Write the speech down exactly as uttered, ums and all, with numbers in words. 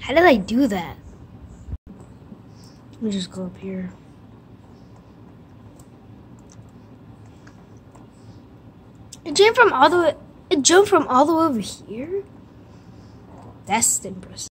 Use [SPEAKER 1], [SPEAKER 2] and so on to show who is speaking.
[SPEAKER 1] How did I do that? Let me just go up here. It jumped from all the way. It jumped from all the way over here. That's impressive.